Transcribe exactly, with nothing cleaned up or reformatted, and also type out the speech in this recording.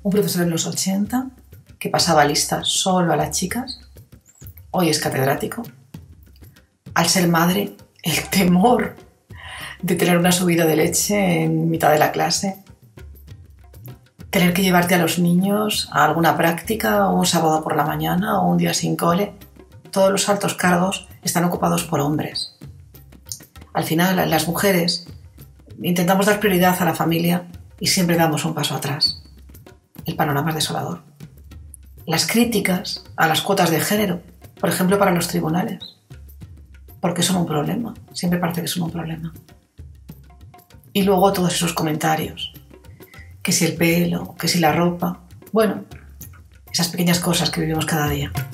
Un profesor en los ochenta que pasaba lista solo a las chicas, hoy es catedrático. Al ser madre, el temor de tener una subida de leche en mitad de la clase, tener que llevarte a los niños a alguna práctica o un sábado por la mañana o un día sin cole. Todos los altos cargos están ocupados por hombres. Al final, las mujeres intentamos dar prioridad a la familia y siempre damos un paso atrás. El panorama es desolador. Las críticas a las cuotas de género, por ejemplo, para los tribunales, porque son un problema. Siempre parece que son un problema. Y luego todos esos comentarios. Que si el pelo, que si la ropa. Bueno, esas pequeñas cosas que vivimos cada día.